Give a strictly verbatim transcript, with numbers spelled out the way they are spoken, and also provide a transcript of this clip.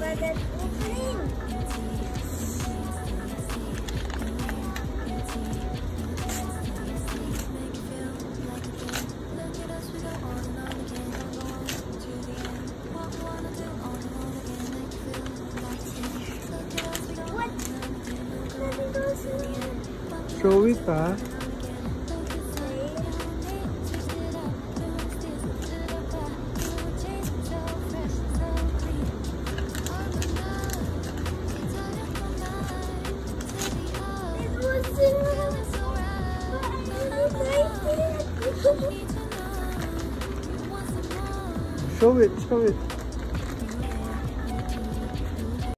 that opening. What? Nothing goes in here. Show it, ah. Show it, show it.